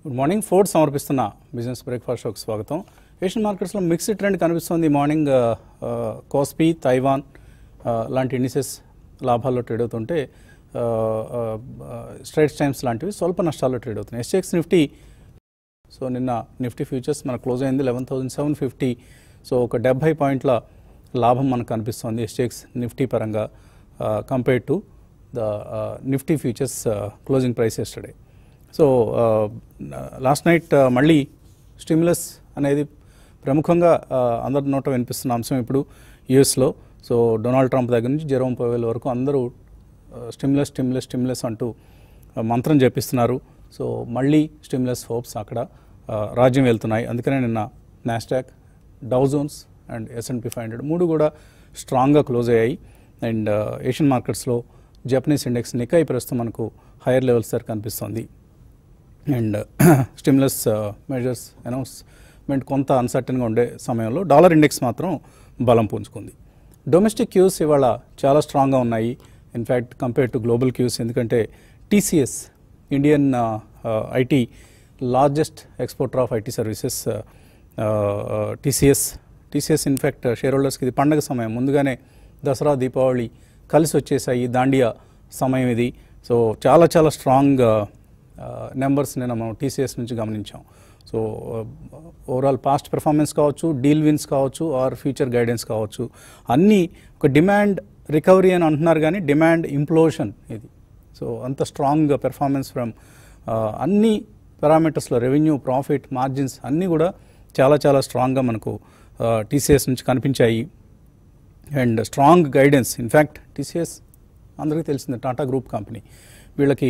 Good morning. Ford సమర్పిస్తున్న business breakfast షోకి స్వాగతం. ఏషియన్ మార్కెట్స్లో మిక్స్డ్ ట్రెండ్ కనిపిస్తుంది. మార్నింగ్ కోస్పీ, తైవాన్ లాంటి ఇండిసెస్ లాభాల్లో ట్రేడ్ అవుతుంటే స్ట్రైట్స్ టైమ్స్ లాంటివి స్వల్ప నష్టాల్లో ట్రేడ్ అవుతున్నాయి. ఎస్ఎక్స్ నిఫ్టీ, సో నిన్న నిఫ్టీ ఫ్యూచర్స్ మనకు క్లోజ్ అయింది 11,750. సో ఒక 70 పాయింట్ల లాభం మనకు కనిపిస్తుంది ఎస్ఎక్స్ నిఫ్టీ పరంగా compare to the Nifty futures closing price yesterday. So last night మళ్ళీ స్టిమ్యులస్ అనేది ప్రముఖంగా అందరి నోట వినిపిస్తున్న అంశం ఇప్పుడు యూఎస్లో. సో డొనాల్డ్ ట్రంప్ దగ్గర నుంచి జెరోమ్ పవెల్ వరకు అందరూ స్టిమ్యులస్ స్టిమ్యులస్ స్టిమ్యులస్ అంటూ మంత్రం జపిస్తున్నారు. సో మళ్ళీ స్టిమ్యులస్ హోప్స్ అక్కడ రాజ్యం వెళ్తున్నాయి. అందుకనే నిన్న Nasdaq, dough Jones and S&P 500 మూడు కూడా స్ట్రాంగ్గా క్లోజ్ అయ్యాయి. అండ్ ఏషియన్ మార్కెట్స్లో జపనీస్ ఇండెక్స్ నికై ప్రస్తుతం మనకు హైయర్ లెవెల్స్ దగ్గర కనిపిస్తుంది. అండ్ స్టిమ్యులస్ మెజర్స్ అనౌన్స్మెంట్ కొంత అన్సర్టన్గా ఉండే సమయంలో డాలర్ ఇండెక్స్ మాత్రం బలం పుంజుకుంది. డొమెస్టిక్ క్యూస్ ఇవాళ చాలా స్ట్రాంగ్గా ఉన్నాయి in fact compare to global cues. ఎందుకంటే TCS, Indian IT largest exporter of IT services, TCS in fact share హోల్డర్స్కి ఇది పండగ సమయం, ముందుగానే దసరా, దీపావళి కలిసి వచ్చేసాయి, దాండియా సమయం ఇది. సో చాలా చాలా స్ట్రాంగ్ నెంబర్స్ నేను మనం టీసీఎస్ నుంచి గమనించాం. సో ఓవరాల్ పాస్ట్ పెర్ఫార్మెన్స్ కావచ్చు, డీల్ విన్స్ కావచ్చు, ఆర్ ఫ్యూచర్ గైడెన్స్ కావచ్చు, అన్నీ ఒక డిమాండ్ రికవరీ అని అంటున్నారు కానీ డిమాండ్ ఇంప్లోషన్ ఇది. సో అంత స్ట్రాంగ్ పెర్ఫార్మెన్స్ ఫ్రమ్ అన్ని పారామీటర్స్లో రెవెన్యూ, ప్రాఫిట్, మార్జిన్స్ అన్నీ కూడా చాలా చాలా స్ట్రాంగ్గా మనకు టీసీఎస్ నుంచి కనిపించాయి. And strong guidance. In fact TCS అందరికీ తెలిసిందే, టాటా గ్రూప్ కంపెనీ, వీళ్ళకి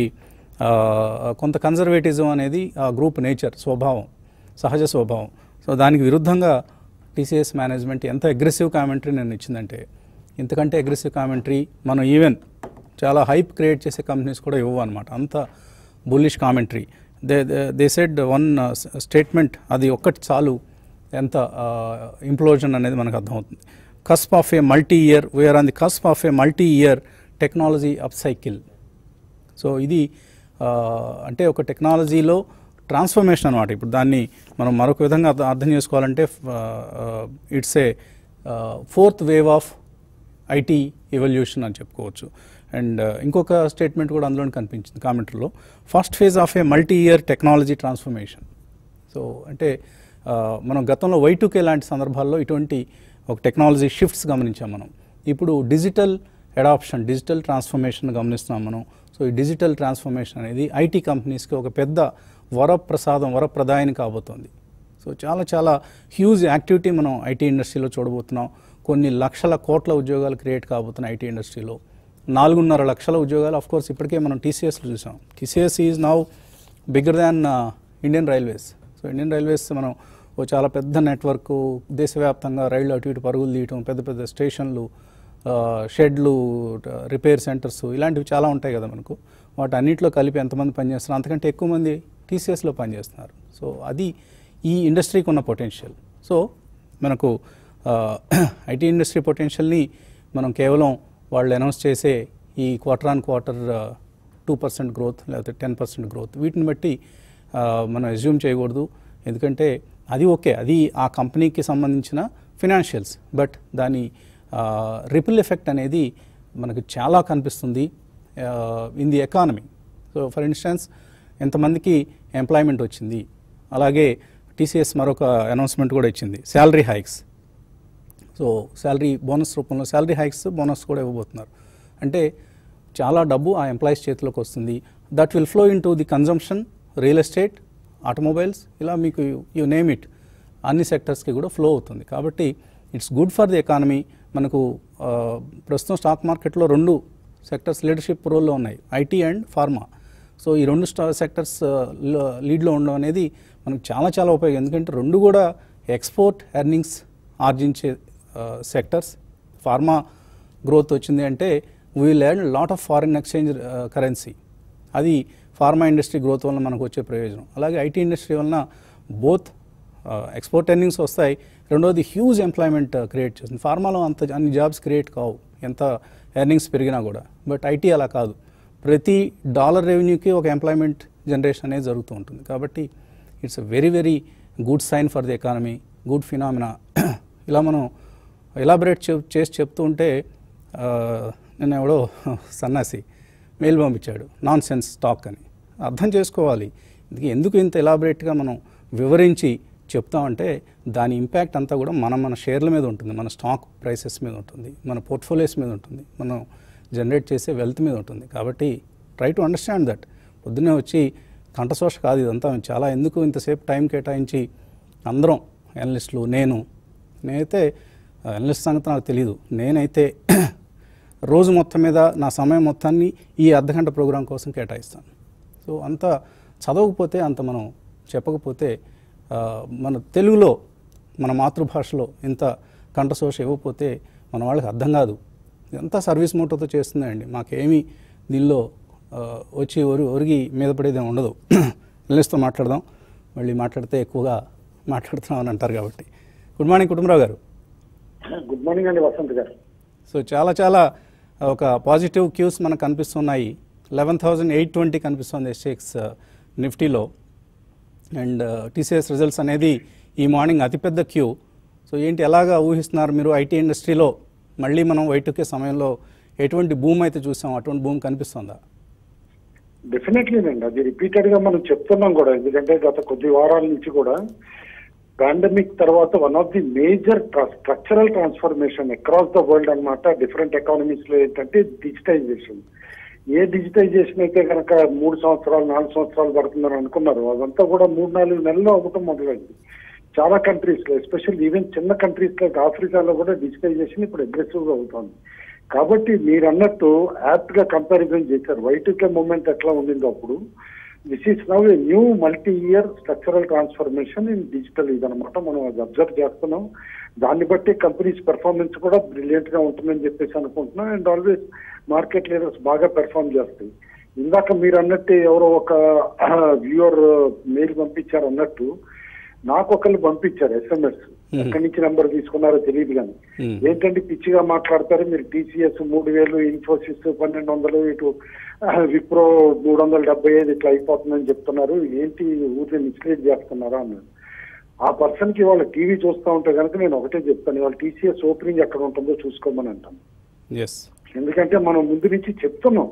కొంత కన్జర్వేటిజం అనేది ఆ గ్రూప్ నేచర్, స్వభావం, సహజ స్వభావం. సో దానికి విరుద్ధంగా టీసీఎస్ మేనేజ్మెంట్ ఎంత అగ్రెసివ్ కామెంటరీ నేను ఇచ్చిందంటే, ఇంతకంటే అగ్రెసివ్ కామెంటరీ మనం ఈవెన్ చాలా హైప్ క్రియేట్ చేసే కంపెనీస్ కూడా ఇవ్వవు అనమాట. అంత bullish commentary. They said one statement, అది ఒక్కటి చాలు ఎంత ఇంప్లోజన్ అనేది మనకు అర్థమవుతుంది. Cusp of a multi year, we're on the cusp of a multi year technology up cycle. So ఇది అంటే ఒక టెక్నాలజీలో ట్రాన్స్ఫర్మేషన్ అనమాట. ఇప్పుడు దాన్ని మనం మరొక విధంగా అర్థం చేసుకోవాలంటే it's a fourth wave of IT evolution అని చెప్పుకోవచ్చు. అండ్ ఇంకొక స్టేట్మెంట్ కూడా అందులో కనిపించింది కామెంటరీలో, first phase of a multi year technology transformation. So అంటే మనం గతంలో Y2K లాంటి సందర్భాల్లో ఇటువంటి ఒక టెక్నాలజీ షిఫ్ట్స్ గమనించాం మనం. ఇప్పుడు డిజిటల్ అడాప్షన్, డిజిటల్ ట్రాన్స్ఫర్మేషన్ గమనిస్తున్నాం మనం. సో ఈ డిజిటల్ ట్రాన్స్ఫర్మేషన్ అనేది ఐటీ కంపెనీస్కి ఒక పెద్ద వరప్రదాయం కాబోతోంది. సో చాలా చాలా హ్యూజ్ యాక్టివిటీ మనం ఐటీ ఇండస్ట్రీలో చూడబోతున్నాం. కొన్ని లక్షల కోట్ల ఉద్యోగాలు క్రియేట్ కాబోతున్నాయి ఐటీ ఇండస్ట్రీలో. 4.5 లక్షల ఉద్యోగాలు ఆఫ్కోర్స్ ఇప్పటికే మనం టీసీఎస్లో చూసాం. TCS is now bigger than Indian Railways. So Indian Railways మనం ఓ చాలా పెద్ద నెట్వర్క్, దేశవ్యాప్తంగా రైళ్లు అటు ఇటు పరుగులు తీయటం, పెద్ద పెద్ద స్టేషన్లు, షెడ్లు, రిపేర్ సెంటర్స్, ఇలాంటివి చాలా ఉంటాయి కదా మనకు. వాటి అన్నింటిలో కలిపి ఎంతమంది పనిచేస్తున్నారు, అంతకంటే ఎక్కువ మంది టీసీఎస్లో పనిచేస్తున్నారు. సో అది ఈ ఇండస్ట్రీకి ఉన్న పొటెన్షియల్. సో మనకు ఐటీ ఇండస్ట్రీ పొటెన్షియల్ని మనం కేవలం వాళ్ళు అనౌన్స్ చేసే ఈ క్వార్టర్ ఆన్ క్వార్టర్ 2% గ్రోత్ లేకపోతే 10% గ్రోత్, వీటిని బట్టి మనం అజ్యూమ్ చేయకూడదు. ఎందుకంటే అది ఓకే, అది ఆ కంపెనీకి సంబంధించిన ఫినాన్షియల్స్, బట్ దాని రిపిల్ ఎఫెక్ట్ అనేది మనకు చాలా కనిపిస్తుంది in the economy. So for instance ఎంతమందికి ఎంప్లాయ్మెంట్ వచ్చింది, అలాగే టీసీఎస్ మరొక అనౌన్స్మెంట్ కూడా ఇచ్చింది, salary hikes. So salary bonus రూపంలో శాలరీ హైక్స్, బోనస్ కూడా ఇవ్వబోతున్నారు. అంటే చాలా డబ్బు ఆ ఎంప్లాయీస్ చేతిలోకి వస్తుంది. That will flow in to the consumption, real estate, automobiles, ఇలా మీకు యూ నేమ్ ఇట్, అన్ని సెక్టర్స్కి కూడా ఫ్లో అవుతుంది. కాబట్టి it's good for the economy. మనకు ప్రస్తుతం స్టాక్ మార్కెట్లో 2 సెక్టర్స్ లీడర్షిప్ రోల్లో ఉన్నాయి, ఐటీ అండ్ ఫార్మా. సో ఈ 2 సెక్టర్స్ లీడ్లో ఉండడం అనేది మనకు చాలా చాలా ఉపయోగం. ఎందుకంటే 2 కూడా ఎక్స్పోర్ట్ ఎర్నింగ్స్ ఆర్జించే సెక్టర్స్. ఫార్మా గ్రోత్ వచ్చింది అంటే we learn lot of foreign exchange currency, అది ఫార్మా ఇండస్ట్రీ గ్రోత్ వల్ల మనకు వచ్చే ప్రయోజనం. అలాగే ఐటీ ఇండస్ట్రీ వలన బోత్ ఎక్స్పోర్ట్ ఎర్నింగ్స్ వస్తాయి, రెండోది హ్యూజ్ ఎంప్లాయ్మెంట్ క్రియేట్ చేస్తుంది. ఫార్మాలో అన్ని జాబ్స్ క్రియేట్ కావు ఎంత ఎర్నింగ్స్ పెరిగినా కూడా, బట్ ఐటీ అలా కాదు. ప్రతి డాలర్ రెవెన్యూకి ఒక ఎంప్లాయ్మెంట్ జనరేషన్ అనేది జరుగుతూ ఉంటుంది. కాబట్టి it's a very very good sign for the economy, good phenomena. ఇలా మనం ఎలాబరేట్ చేసి చెప్తూ ఉంటే నిన్న ఎవడో సన్నాసి మెయిల్ పంపించాడు నాన్ సెన్స్ స్టాక్ అని. అర్థం చేసుకోవాలి ఎందుకు ఇంత ఎలాబరేట్గా మనం వివరించి చెప్తామంటే దాని ఇంపాక్ట్ అంతా కూడా మన షేర్ల మీద ఉంటుంది, మన స్టాక్ ప్రైసెస్ మీద ఉంటుంది, మన పోర్ట్ఫోలియోస్ మీద ఉంటుంది, మనం జనరేట్ చేసే వెల్త్ మీద ఉంటుంది. కాబట్టి ట్రై టు అండర్స్టాండ్ దట్. పొద్దున్నే వచ్చి కంఠశోష కాదు ఇదంతా. చాలా ఎందుకు ఇంతసేపు టైం కేటాయించి అందరం అనలిస్టులు, నేనైతే అనలిస్ట్ సంగతి నాకు తెలియదు, నేనైతే రోజు మొత్తం మీద నా సమయం మొత్తాన్ని ఈ అర్ధగంట ప్రోగ్రాం కోసం కేటాయిస్తాను. సో అంత చదవకపోతే, అంత మనం చెప్పకపోతే, మన తెలుగులో మన మాతృభాషలో ఇంత కంఠశోష ఇవ్వకపోతే మన వాళ్ళకి అర్థం కాదు. ఇదంతా సర్వీస్ మోటోతో చేస్తుందండి. మాకేమీ దీనిలో వచ్చి ఒరిగి మీద పడేది ఉండదు. అనలిస్ట్తో మాట్లాడదాం, మళ్ళీ మాట్లాడితే ఎక్కువగా మాట్లాడుతున్నాం అని అంటారు కాబట్టి. గుడ్ మార్నింగ్ కుటుంబరావు గారు. గుడ్ మార్నింగ్ అండి వసంత్ గారు. సో చాలా ఒక పాజిటివ్ క్యూస్ మనకు కనిపిస్తున్నాయి. 11,820 కనిపిస్తుంది ఎస్ఎక్స్ నిఫ్టీలో. అండ్ టీసీఎస్ రిజల్ట్స్ అనేది ఈ మార్నింగ్ అతిపెద్ద క్యూ. సో ఏంటి ఎలాగా ఊహిస్తున్నారు మీరు? ఐటీ ఇండస్ట్రీలో మళ్ళీ మనం Y2K సమయంలో ఎటువంటి భూమి అయితే చూసాం అటువంటి భూమి కనిపిస్తుందా? డెఫినెట్లీ అండి, అది రిపీటెడ్ గా మనం చెప్తున్నాం కూడా. ఎందుకంటే గత కొద్ది వారాల నుంచి కూడా పాండమిక్ తర్వాత one of the major structural transformation across the world అనమాట. డిఫరెంట్ ఎకానమీస్ లో ఏంటంటే డిజిటైజేషన్. ఏ డిజిటైజేషన్ అయితే కనుక 3 సంవత్సరాలు 4 సంవత్సరాలు పడుతుందని అనుకున్నారు, అదంతా కూడా 3-4 నెలల్లో అవ్వటం మొదలైంది చాలా కంట్రీస్ లో. ఎస్పెషల్ ఈవెన్ చిన్న కంట్రీస్ లైక్ ఆఫ్రికాలో కూడా డిజిటైజేషన్ ఇప్పుడు అగ్రెసివ్ గా అవుతుంది. కాబట్టి మీరు అన్నట్టు యాప్ట్ గా కంపారిజన్ చేశారు. Y2K మూమెంట్ ఎట్లా ఉండిందో అప్పుడు, this is now a new multi year structural transformation in digital. ఇదనమాట మనం అది అబ్జర్వ్ చేస్తున్నాం. దాన్ని బట్టి కంపెనీస్ పెర్ఫార్మెన్స్ కూడా బ్రిలియంట్ గా ఉంటుందని చెప్పేసి అనుకుంటున్నాం. అండ్ ఆల్వేస్ మార్కెట్ లీడర్స్ బాగా పెర్ఫార్మ్ చేస్తాయి. ఇందాక మీరు అన్నట్టు ఎవరో ఒక వ్యూవర్ మెయిల్ పంపించారు అన్నట్టు, నాకు ఒకళ్ళు పంపించారు SMS. ఎక్కడి నుంచి నెంబర్ తీసుకున్నారో తెలియదు కానీ, ఏంటంటే పిచ్చిగా మాట్లాడతారు మీరు, TCS 3,000, ఇన్ఫోసిస్ 1,200, ఇటు విప్రో 375 ఇట్లా అయిపోతుందని చెప్తున్నారు, ఏంటి ఊరిని మిస్లీడ్ చేస్తున్నారా అన్నారు. ఆ పర్సన్ కి వాళ్ళ టీవీ చూస్తూ ఉంటే కనుక నేను ఒకటే చెప్తాను, వాళ్ళ TCS ఓపెనింగ్ ఎక్కడ ఉంటుందో చూసుకోమని అంటాను. ఎందుకంటే మనం ముందు నుంచి చెప్తున్నాం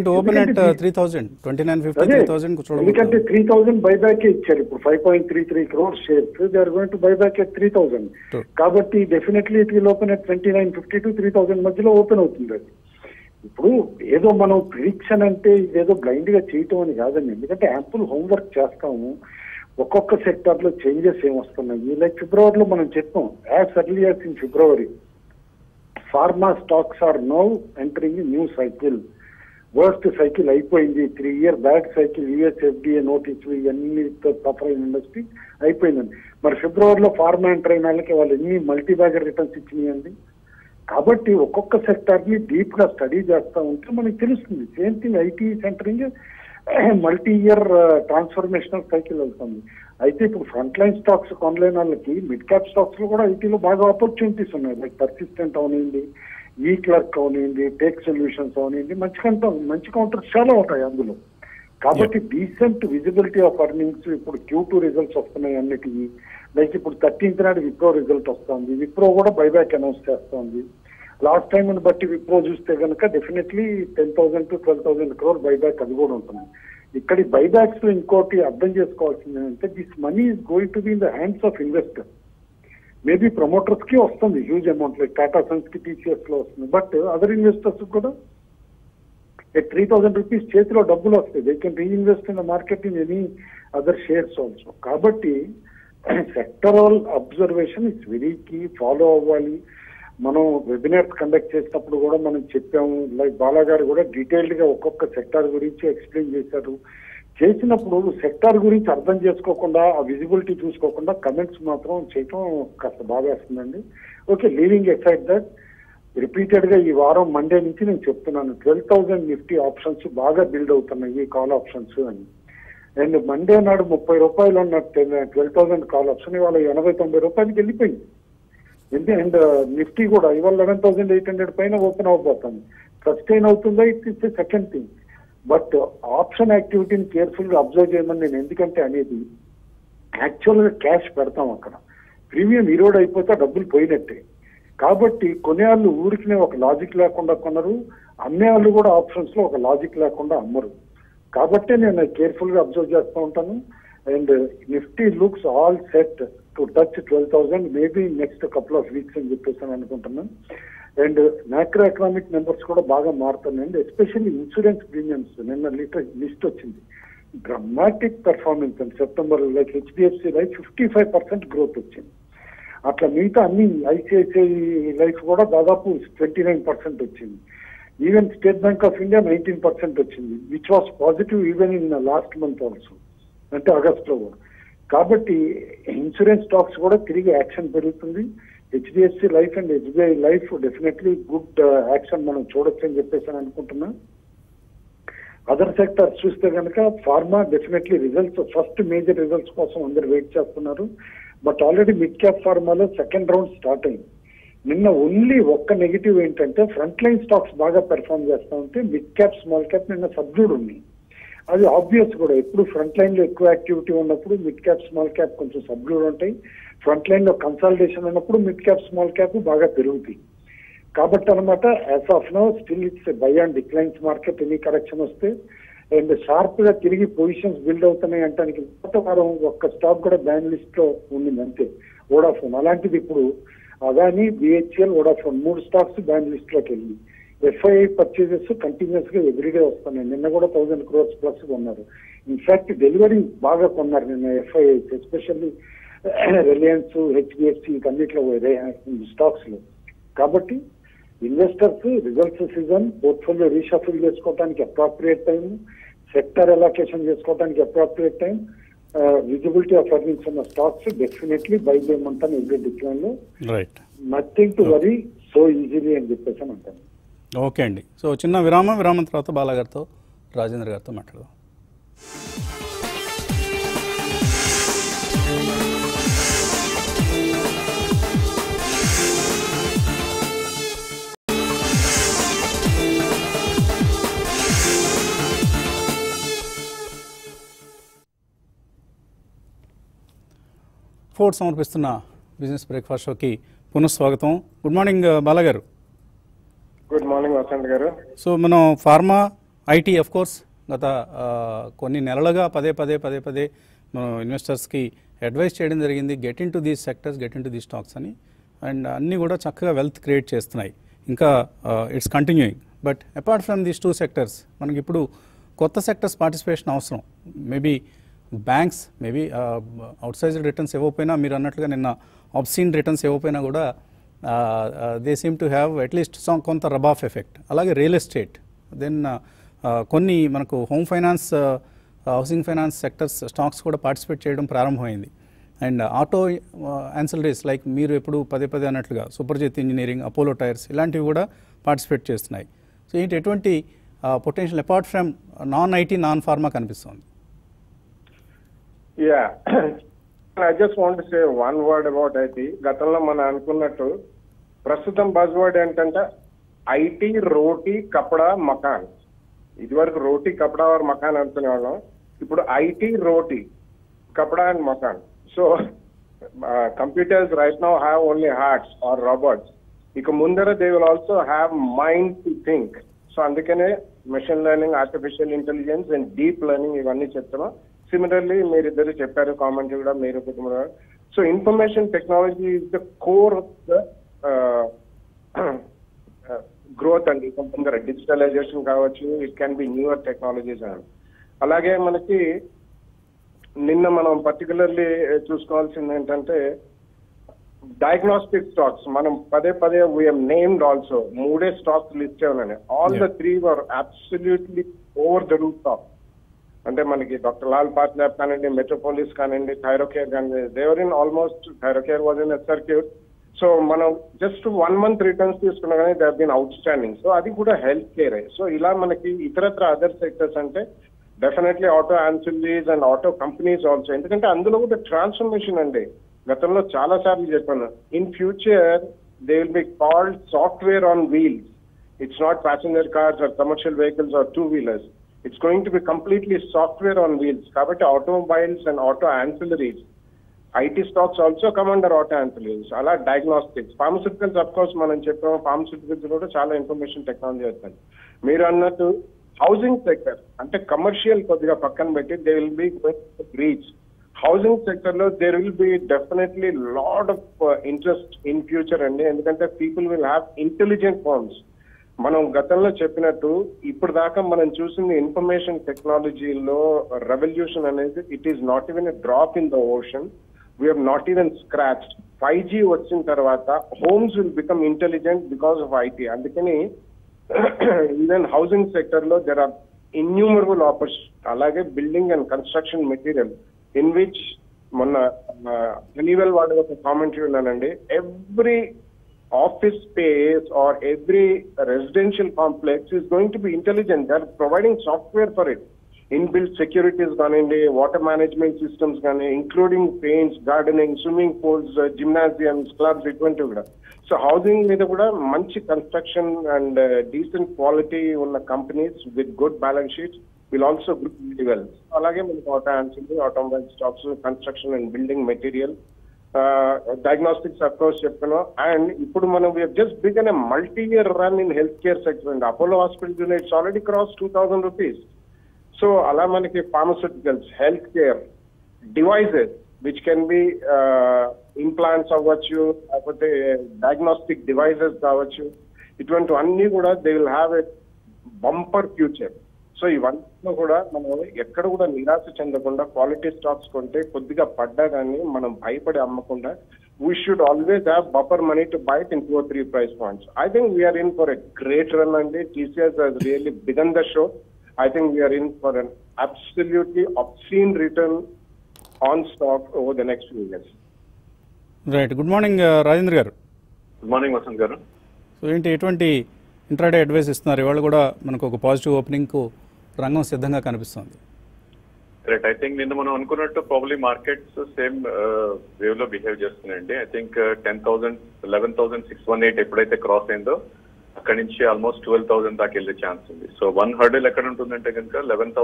ఎందుకంటే 3,000 బైబ్యాక్ ఇచ్చారు. ఇప్పుడు 5.33 crore shares they are going to buyback at 3,000. కాబట్టి definitely it will open at 2,950 to 3,000 మధ్యలో ఓపెన్ అవుతుంది. అది ఇప్పుడు ఏదో మనం ప్రిడిక్షన్ అంటే ఇదేదో బ్లైండ్ గా చేయటం అని కాదండి. ఎందుకంటే యాంపుల్ హోంవర్క్ చేస్తాము. ఒక్కొక్క సెక్టర్ లో చేంజెస్ ఏమొస్తున్నాయి. లైక్ ఫిబ్రవరిలో మనం చెప్పాం, as early as in February pharma stocks are now entering new cycle. Worst cycle అయిపోయింది. 3 year back cycle, US FDA నోటీసులు ఇవన్నీ సఫర్ అయిన ఇండస్ట్రీ అయిపోయిందండి. మరి ఫిబ్రవరిలో ఫార్మా ఎంటర్ అయిన వాళ్ళకి వాళ్ళు ఎన్ని మల్టీ బ్యాగర్ రిటర్న్స్ ఇచ్చినాయండి. కాబట్టి ఒక్కొక్క సెక్టర్ ని డీప్ గా స్టడీ చేస్తూ ఉంటే మనకి తెలుస్తుంది. Same thing IT centering multi year transformational cycle వెళ్తుంది. అయితే ఇప్పుడు ఫ్రంట్ లైన్ స్టాక్స్ కొనలేని వాళ్ళకి మిడ్ క్యాప్ స్టాక్స్ లో కూడా ఐటీలో బాగా ఆపర్చునిటీస్ ఉన్నాయి. లైక్ పర్సిస్టెంట్ అవనివ్వండి, ఈ క్లర్క్ అవనివ్వండి, టేక్ సొల్యూషన్స్ అవనివ్వండి, మంచి కౌంటర్స్ చాలా ఉంటాయి అందులో. కాబట్టి డీసెంట్ విజిబిలిటీ ఆఫ్ ఎర్నింగ్స్. ఇప్పుడు Q2 రిజల్ట్స్ వస్తున్నాయి అన్నిటికీ. లైక్ ఇప్పుడు 13th నాడు విప్రో రిజల్ట్ వస్తుంది. విప్రో కూడా బైబ్యాక్ అనౌన్స్ చేస్తుంది. లాస్ట్ టైం బట్టి విప్రో చూస్తే కనుక డెఫినెట్లీ 10,000 to 12,000 crore బైబ్యాక్ అది కూడా ఉంటుంది. ఇక్కడ బైబ్యాక్స్ లో ఇంకోటి అర్థం చేసుకోవాల్సింది ఏంటంటే, this money is going to be in the hands of investor. Maybe promoters కి వస్తుంది huge amount, like Tata Sons కి, TCS లో వస్తుంది. బట్ అదర్ ఇన్వెస్టర్స్ కూడా 3,000 rupees చేతిలో డబ్బులు వస్తాయి. They can reinvest in the market in any other shares also. కాబట్టి sectoral observation it's very key. Follow అవ్వాలి. మనం వెబినార్స్ కండక్ట్ చేసినప్పుడు కూడా మనం చెప్పాము. లైక్ బాలా గారు కూడా డీటెయిల్డ్ గా ఒక్కొక్క సెక్టార్ గురించి ఎక్స్ప్లెయిన్ చేశారు. చేసినప్పుడు సెక్టార్ గురించి అర్థం చేసుకోకుండా, ఆ విజిబిలిటీ చూసుకోకుండా కమెంట్స్ మాత్రం చేయటం కాస్త బాగా వస్తుందండి. Okay, leaving aside that, repeated గా ఈ వారం మండే నుంచి నేను చెప్తున్నాను 12,000 నిఫ్టీ ఆప్షన్స్ బాగా బిల్డ్ అవుతున్నాయి, కాల్ ఆప్షన్స్ అని. అండ్ మండే నాడు 30 రూపాయలు ఉన్న 12,000 కాల్ ఆప్షన్ ఇవాళ 80-90 రూపాయలకి వెళ్ళిపోయింది. అండ్ నిఫ్టీ కూడా ఇవాళ 11,800 పైన ఓపెన్ అవబోతుంది. సస్టైన్ అవుతుందా, it's second thing. But option యాక్టివిటీని కేర్ఫుల్ గా అబ్జర్వ్ చేయమని నేను ఎందుకంటే అనేది, యాక్చువల్గా క్యాష్ పెడతాం అక్కడ. ప్రీమియం ఈరోడ్ అయిపోతే డబ్బులు పోయినట్టే. కాబట్టి కొనేవాళ్ళు ఊరికినే ఒక లాజిక్ లేకుండా కొనరు, అమ్మేవాళ్ళు కూడా ఆప్షన్స్ లో ఒక లాజిక్ లేకుండా అమ్మరు. కాబట్టి నేను కేర్ఫుల్ గా అబ్జర్వ్ చేస్తూ ఉంటాను. And Nifty looks all set to touch 12,000 maybe next couple of weeks అని చెప్పేసి అనుకుంటున్నాను. అండ్ మ్యాక్రో ఎకనామిక్ నెంబర్స్ కూడా బాగా మారుతున్నాయండి. ఎస్పెషల్లీ ఇన్సూరెన్స్ ప్రీమియమ్స్ నిన్న లిస్ట్ వచ్చింది, డ్రమాటిక్ పెర్ఫార్మెన్స్ అండి. September like HDFC Life 55% growth వచ్చింది. అట్లా మిగతా అన్ని ఐసిఐసిఐ లైఫ్ కూడా దాదాపు 29% వచ్చింది. ఈవెన్ స్టేట్ బ్యాంక్ ఆఫ్ ఇండియా 19% వచ్చింది, which was positive even in last month also, అంటే ఆగస్ట్లో కూడా. కాబట్టి ఇన్సూరెన్స్ స్టాక్స్ కూడా తిరిగి యాక్షన్ పెరుగుతుంది. HDFC Life and SBI Life definitely good action మనం చూడొచ్చు అని చెప్పేసి అనుకుంటున్నా. అదర్ సెక్టర్స్ చూస్తే కనుక pharma definitely results, first major results కోసం అందరు వెయిట్ చేస్తున్నారు. బట్ ఆల్రెడీ మిడ్ క్యాప్ ఫార్మాలో సెకండ్ రౌండ్ స్టార్ట్ అయింది. నిన్న ఓన్లీ ఒక్క నెగిటివ్ ఏంటంటే ఫ్రంట్ లైన్ స్టాక్స్ బాగా పెర్ఫార్మ్ చేస్తా ఉంటే మిడ్ క్యాప్ స్మాల్ క్యాప్ నిన్న సబ్డ్యూడ్ ఉంది. అది ఆబ్వియస్ కూడా, ఎప్పుడు ఫ్రంట్ లైన్ లో ఎక్కువ యాక్టివిటీ ఉన్నప్పుడు మిడ్ క్యాప్ స్మాల్ క్యాప్ కొంచెం సబ్డ్యూడ్ ఉంటాయి. ఫ్రంట్ లైన్ లో కన్సాలిడేషన్ ఉన్నప్పుడు మిడ్ క్యాప్ స్మాల్ క్యాప్ బాగా పెరుగుతాయి. కాబట్టి అనమాట as of now still it's buy and declines market. Any correction వస్తే అండ్ షార్ప్ గా తిరిగి పొజిషన్స్ బిల్డ్ అవుతున్నాయి అంటానికి గత వారం ఒక్క స్టాక్ కూడా బ్యాన్ లిస్ట్ లో ఉంది అంతే, వోడాఫోన్. అలాంటిది ఇప్పుడు Adani, BHEL, Vodafone 3 stocks ban list లోకి వెళ్ళి ఎఫ్ఐఐ పర్చేజెస్ కంటిన్యూస్ గా ఎవ్రీడే వస్తున్నాయి. నిన్న కూడా 1000 crores ప్లస్ కొన్నారు. ఇన్ఫాక్ట్ డెలివరీ బాగా కొన్నారు నిన్న ఎఫ్ఐఐ, ఎస్పెషల్లీ రిలయన్స్, హెచ్డిఎఫ్సి అన్నిట్లో స్టాక్స్ లో. కాబట్టి investors results season, portfolio reshuffle చేసుకోవడానికి అప్రాప్రియేట్ టైం, సెక్టర్ అలొకేషన్ చేసుకోవడానికి appropriate time, visibility of earnings ఉన్న స్టాక్స్ డెఫినెట్లీ బై చేయమంటాను ఎవ్రీ డిక్లైన్ లో. Nothing to worry so easily అని చెప్పేసి అంటాను. ఓకే అండి. సో చిన్న విరామం తర్వాత బాలాగారితో, రాజేంద్ర గారితో మాట్లాడదాం. ఫోర్డ్ సమర్పిస్తున్న బిజినెస్ బ్రేక్ఫాస్ట్ షోకి పునఃస్వాగతం. గుడ్ మార్నింగ్ బాలాగారు. గుడ్ మార్నింగ్ వసంత్ గారు. సో మనం ఫార్మా, ఐటీ అఫ్ కోర్స్ గత కొన్ని నెలలుగా పదే మనం ఇన్వెస్టర్స్కి అడ్వైస్ చేయడం జరిగింది, get in to these sectors, get in to these stocks అని. అండ్ అన్నీ కూడా చక్కగా వెల్త్ క్రియేట్ చేస్తున్నాయి. ఇంకా it's continuing. But apart from these 2 sectors మనకి ఇప్పుడు కొత్త సెక్టర్స్ పార్టిసిపేషన్ అవసరం. Maybe banks, maybe outsized returns ఇవ్వకపోయినా, మీరు అన్నట్లుగా నిన్న ఆబ్సీన్ రిటర్న్స్ ఇవ్వకపోయినా కూడా they seem to have at least కొంత రబాఫ్ ఎఫెక్ట్. అలాగే రియల్ ఎస్టేట్, దెన్ కొన్ని మనకు home finance, housing finance sectors stocks కూడా పార్టిసిపేట్ చేయడం ప్రారంభమైంది. అండ్ ఆటో యాన్సిలరీస్ లైక్ మీరు ఎప్పుడు పదే అన్నట్లుగా సూపర్జిత్ ఇంజనీరింగ్, అపోలో టైర్స్ ఇలాంటివి కూడా పార్టిసిపేట్ చేస్తున్నాయి. సో ఏంటి ఎటువంటి potential apart from non IT, non pharma కనిపిస్తుంది? Yeah, I just want to say one word about IT. గతంలో మనం అనుకున్నట్టు ప్రస్తుతం బజ్ వర్డ్ ఏంటంటే ఐటీ, రోటీ, కపడా, మకాన్. ఇదివరకు రోటీ, కపడా ఆర్ మకాన్ అనుకునేవాళ్ళం. ఇప్పుడు ఐటీ, రోటీ, కపడా అండ్ మకాన్. So computers right now have only hearts or robots. ఇక ముందర they will also have mind to think. So అందుకనే machine learning, artificial intelligence and deep learning ఇవన్నీ చెప్తున్నాం. సిమిలర్లీ మీరిద్దరు చెప్పారు, కామెంట్ కూడా మీరు కుటుంబం. So information technology is the core of the growth అండి. కొంత డిజిటలైజేషన్ కావచ్చు, it can be newer technologies అని. అలాగే మనకి నిన్న మనం పర్టికులర్లీ చూసుకోవాల్సింది ఏంటంటే డయాగ్నోస్టిక్ స్టాక్స్. మనం పదే we have named also 3 stocks list ఉన్నాయి. All the 3 were absolutely over the roof top. అంటే మనకి డాక్టర్ లాల్ పాత్ ల్యాబ్ కానివ్వండి, మెట్రోపోలిస్ కానివ్వండి, థైరోకేర్ కానివ్వండి, they were in almost Thyrocare was in circuit. So మనం జస్ట్ 1 month రిటర్న్స్ తీసుకున్నా కానీ they have been outstanding. So అది కూడా హెల్త్ కేర్. సో ఇలా మనకి ఇతరత్ర అదర్ సెక్టర్స్ అంటే definitely auto ancillaries and auto companies also. ఎందుకంటే అందులో కూడా ట్రాన్స్ఫర్మేషన్ అండి. గతంలో చాలా సార్లు చెప్పాను, in future they will be called software on wheels. It's not passenger cars or commercial vehicles or 2-wheelers. It's going to be completely software on wheels. కాబట్టి automobiles and auto ancillaries IT stocks also come under auto ancillaries. అలా diagnostics, pharmaceuticals of course మనం చెప్పాము, pharmaceuticals కూడా చాలా information technology వస్తుంది. మీరు అన్నట్టు housing sector అంటే కమర్షియల్ కొద్దిగా పక్కన పెట్టి they will be reach. Housing sector లో there will be definitely lot of interest in future అండి. ఎందుకంటే people will have intelligent phones. మనం గతంలో చెప్పినట్టు ఇప్పుడు దాకా మనం చూసింది ఇన్ఫర్మేషన్ టెక్నాలజీలో రెవల్యూషన్ అనేది it is not even a drop in the ocean. We have not even scratched. 5G వచ్చిన తర్వాత homes will become intelligent because of IT. అందుకని ఈవెన్ హౌసింగ్ సెక్టర్ లో దెర్ ఆర్ ఇన్యూమరబుల్ ఆపర్చునిటీ. అలాగే building and construction material in which మొన్న Honeywell వాళ్ళ ఒక commentary ఉన్నానండి. Every office space or every residential complex is going to be intelligent. They are providing software for it. Inbuilt securities ganindi, water management systems ganindi, including paints, gardening, swimming pools, gymnasiums, clubs, itvanti kuda. So housing meeda kuda manchi construction and decent quality unna companies with good balance sheets will also grow really well. Alage manaku auto ancillary, automobile stocks, construction and building material, diagnostics of course చెప్పాను. And ఇప్పుడు మనం just began a multi-year run in health care sector అండి. Apollo hospital it's already cross 2,000 rupees. So అలా మనకి pharmaceuticals, health care, devices which can be implants అవ్వచ్చు, లేకపోతే diagnostic devices కావచ్చు, ఇటువంటి అన్ని కూడా they will have a bumper future. So ఇవన్నీ కూడా మనం ఎక్కడ కూడా నిరాశ చెందకుండా క్వాలిటీ స్టాక్స్ కొంటే కొద్దిగా పడ్డా కానీ మనం భయపడి అమ్మకుండా we should always have buffer money to buy in 2 or 3 price points. I think we are in for a great run అండి. TCS has really begun the show. I think we are in for an absolutely obscene return on stock over the next few years. Right. Good morning Rajendra గారు. Good morning Vasant గారు. So ఏంటి ఎటువంటి intraday advice ఇస్తున్నారు? ఇవాళ కూడా మనకు ఒక positive ఓపెనింగ్కు రంగం సిద్ధంగా కనిపిస్తుంది. రైట్. ఐ థింక్ నిన్న మనం అనుకున్నట్టు ప్రాబ్లీ మార్కెట్స్ సేమ్ వేవ్ లో బిహేవ్ చేస్తున్నాయండి. ఐ థింక్ 11,618 ఎప్పుడైతే క్రాస్ అయిందో అక్కడి నుంచి ఆల్మోస్ట్ 12,000 దాకా వెళ్ళే ఛాన్స్ ఉంది. సో 1 హర్డిల్ ఎక్కడ ఉంటుందంటే కనుక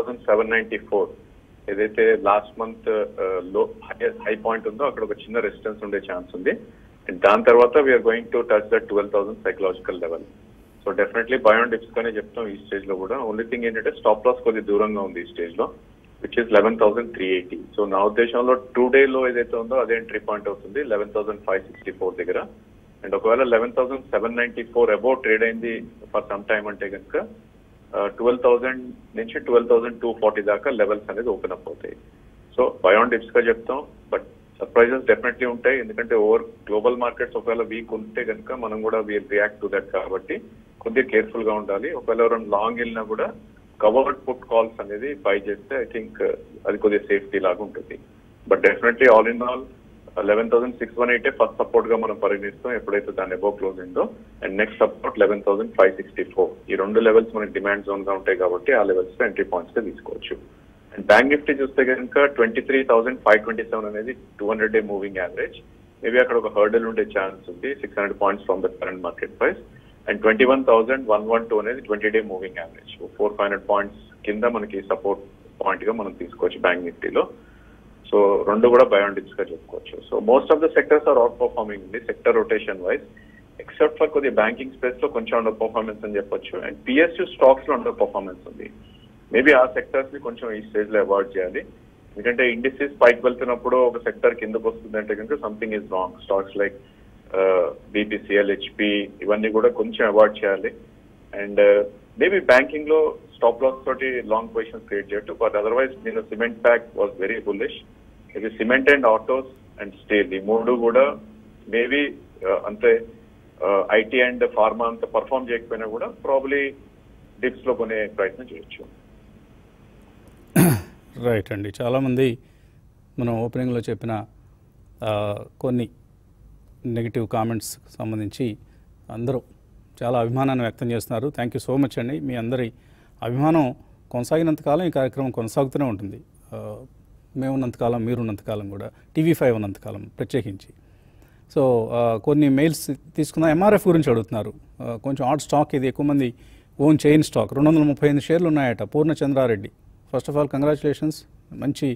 11,794 ఏదైతే లాస్ట్ మంత్ లో హై పాయింట్ ఉందో అక్కడ ఒక చిన్న రెసిస్టెన్స్ ఉండే ఛాన్స్ ఉంది. అండ్ దాని తర్వాత we are going to touch that 12,000 psychological level. So definitely buy on dips గానే చెప్తాం ఈ స్టేజ్ లో కూడా. ఓన్లీ థింగ్ ఏంటంటే స్టాప్ లాస్ కొద్ది దూరంగా ఉంది ఈ స్టేజ్ లో, విచ్ ఇస్ 11,380. సో నా ఉద్దేశంలో 2 day లో ఏదైతే ఉందో అదే ఎంట్రీ పాయింట్ అవుతుంది 11,564 దగ్గర. అండ్ ఒకవేళ 11,794 అబౌవ్ ట్రేడ్ అయింది ఫర్ సమ్ టైమ్ అంటే కనుక 12,000 నుంచి 12,240 దాకా లెవెల్స్ అనేది ఓపెన్ అప్ అవుతాయి. సో బై ఆన్ డిప్స్ గా చెప్తాం. బట్ సర్ప్రైజెస్ డెఫినెట్లీ ఉంటాయి. ఎందుకంటే ఓవర్ గ్లోబల్ మార్కెట్స్ ఒకవేళ వీక్ ఉంటే కనుక మనం కూడా వీల్ రియాక్ట్ టు దట్. కాబట్టి కొద్దిగా కేర్ఫుల్ గా ఉండాలి. ఒకవేళ ఎవరైనా లాంగ్ వెళ్ళినా కూడా కవర్డ్ పుట్ కాల్స్ అనేది బై చేస్తే ఐ థింక్ అది కొద్దిగా సేఫ్టీ లాగా ఉంటుంది. But definitely all in all 11,618 first support గా మనం పరిగణిస్తాం ఎప్పుడైతే దాని అబౌవ్ క్లోజ్ అయిందో. And next support 11,564. ఈ 2 లెవెల్స్ మనకి డిమాండ్ జోన్ గా ఉంటాయి కాబట్టి ఆ లెవెల్స్ లో ఎంట్రీ పాయింట్స్ గా తీసుకోవచ్చు. అండ్ బ్యాంక్ నిఫ్టీ చూస్తే కనుక 23,527 అనేది 200 day మూవింగ్ యావరేజ్. మేబీ అక్కడ ఒక హర్డల్ ఉండే ఛాన్స్ ఉంది 600 points from the current market price. And 21,112 అనేది 20 day మూవింగ్ యావరేజ్. 400-500 points కింద మనకి సపోర్ట్ పాయింట్ గా మనం తీసుకోవచ్చు బ్యాంక్ నిఫ్టీలో. సో 2 కూడా బై ఆన్ డిప్స్ గా చెప్పుకోవచ్చు. So most of the sectors are outperforming ఉంది sector rotation wise, except for కొద్దిగా బ్యాంకింగ్ స్పేస్ లో కొంచెం అండర్ పర్ఫార్మెన్స్ అని చెప్పొచ్చు. అండ్ పిఎస్యూ స్టాక్స్ లో అండర్ పర్ఫార్మెన్స్ ఉంది. మేబీ ఆ సెక్టర్స్ ని కొంచెం ఈ స్టేజ్ లో అవాయిడ్ చేయాలి. ఎందుకంటే ఇండిసెస్ పైకి వెళ్తున్నప్పుడు ఒక సెక్టర్ కిందకు వస్తుంది అంటే కనుక something is wrong. Stocks like BPCL, HP ఇవన్నీ కూడా కొంచెం అవాయిడ్ చేయాలి. అండ్ మేబీ బ్యాంకింగ్ లో స్టాప్ లాస్ తోటి లాంగ్ పొజిషన్స్ క్రియేట్ చేయొచ్చు. బట్ అదర్వైజ్ నేను cement pack was very bullish. ఇది cement and autos and steel ఈ 3 కూడా మేబీ అంతే ఐటీ అండ్ ఫార్మా అంత పర్ఫార్మ్ చేయకపోయినా కూడా ప్రాబ్లీ డిప్స్ లో కొనే ప్రయత్నం చేయొచ్చు. రైట్ అండి. చాలామంది మనం ఓపెనింగ్లో చెప్పిన కొన్ని నెగిటివ్ కామెంట్స్ సంబంధించి అందరూ చాలా అభిమానాన్ని వ్యక్తం చేస్తున్నారు. థ్యాంక్ యూ సో మచ్ అండి. మీ అందరి అభిమానం కొనసాగినంతకాలం ఈ కార్యక్రమం కొనసాగుతూనే ఉంటుంది. మేమున్నంతకాలం, మీరున్నంతకాలం కూడా, TV5 ఉన్నంతకాలం ప్రత్యేకించి. సో కొన్ని మెయిల్స్ తీసుకున్న ఎంఆర్ఎఫ్ గురించి అడుగుతున్నారు. కొంచెం ఆడ్ స్టాక్ ఇది, ఎక్కువ మంది ఓన్ చైన్ స్టాక్. 238 షేర్లు ఉన్నాయట. Purnachandra Reddy, first of all congratulations, మంచి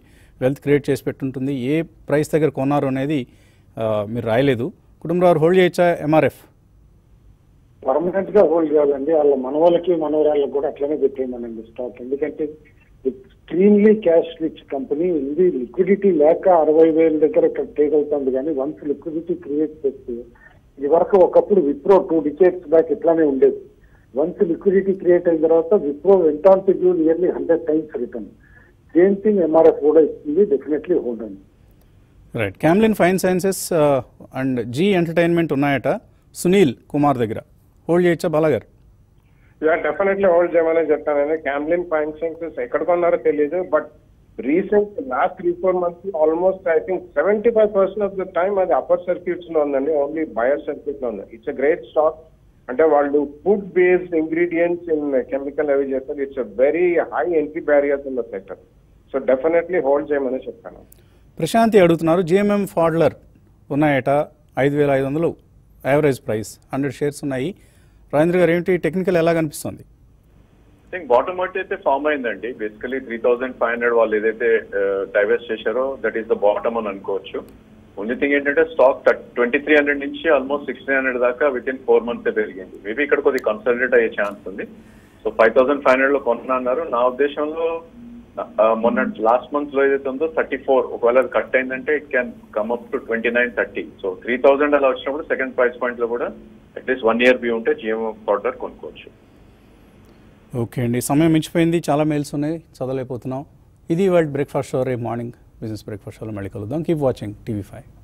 వెల్త్ క్రియేట్ చేసి పెట్టుంటుంది. ఏ ప్రైస్ దగ్గర కొన్నారు అనేది మీరు రాయలేదు. కుటుంబరావు హోల్డ్ చేయొచ్చా ఎంఆర్ఎఫ్? పర్మనెంట్ గా హోల్డ్ చేయాలండి. వాళ్ళ మనవాళ్ళకి మనవరాళ్ళకి కూడా అట్లనే పెట్టేయమనండి స్టాక్. ఎందుకంటే ఎక్స్ట్రీమ్లీ క్యాష్ రిచ్ కంపెనీ ఇది. లిక్విడిటీ లేక 60,000 దగ్గర ఇక్కడ చేయగలుగుతుంది. కానీ వన్స్ లిక్విడిటీ క్రియేట్ చేస్తే, ఇది వరకు ఒకప్పుడు విప్రో 2 decades బ్యాక్ ఇట్లానే ఉండేది. వన్స్ లిక్విడిటీ క్రియేట్ అయిన తర్వాత Wipro went on to give nearly 100 times return. Same thing MRF కూడా ఇస్తుంది. డెఫినెట్లీ హోల్డ్ అండి. Right. Camlin fine sciences and Zee entertainment ఉన్నాయట సునీల్ కుమార్ దగ్గర. హోల్డ్ చేయొచ్చా బాలాగారు? డెఫినెట్లీ హోల్డ్ చేయమని చెప్తానండి. క్యామ్లిన్ ఫైన్ సైన్సెస్ ఎక్కడ కొన్నారో తెలియదు, but recent last 3-4 months almost I think 75% of the time అది అప్పర్ సర్క్యూట్స్ లో ఉందండి, ఓన్లీ బయర్ సర్క్యూట్ లో ఉంది. It's a great stock. అంటే వాళ్ళు food based ingredients in chemical అవి చేస్తారు. It's a very high entry barriers in the sector. So definitely hold చేయమని చెప్తాను. ప్రశాంతి అడుగుతున్నారు, జిఎంఎం ఫాడ్లర్ ఉన్నాయట 5,500 యావరేజ్ ప్రైస్, 100 shares ఉన్నాయి. రాజేంద్ర గారు ఏంటి టెక్నికల్ ఎలా కనిపిస్తుంది? థింక్ బాటమ్ అవుట్ అయితే ఫామ్ అయిందండి. బేసికలీ 3,500 వాళ్ళు ఏదైతే డైవర్స్ చేశారో దట్ ఈస్ ద బాటమ్ అని అనుకోవచ్చు. ఓన్లీ థింగ్ ఏంటంటే స్టాక్ 2,300 నుంచి ఆల్మోస్ట్ 1,600 దాకా విత్ ఇన్ 4 months పెరిగింది. మేబీ ఇక్కడ కొద్దిగా కన్సల్టేట్ అయ్యే ఛాన్స్ ఉంది. సో 5,500 లో కొన్నారు. నా ఉద్దేశంలో మొన్న లాస్ట్ మంత్ లో ఏదైతే ఉందో 34, ఒకవేళ అది కట్ అయిందంటే it can come up to 29-30. So 3,000 అలా వచ్చినప్పుడు సెకండ్ ప్రైస్ పాయింట్ లో కూడా అట్లీస్ట్ 1 year వ్యూ ఉంటే జిఎంఎం పౌడర్ కొనుక్కోవచ్చు. ఓకే అండి, సమయం మించిపోయింది. చాలా మెయిల్స్ ఉన్నాయి, చదవలేకపోతున్నాం. ఇది వాళ్ళ బ్రేక్ఫాస్ట్ షో. రేపు మార్నింగ్ బిజినెస్ బ్రేక్ఫాస్ట్ షోలో మళ్ళీ కలుద్దాం. Keep watching TV5.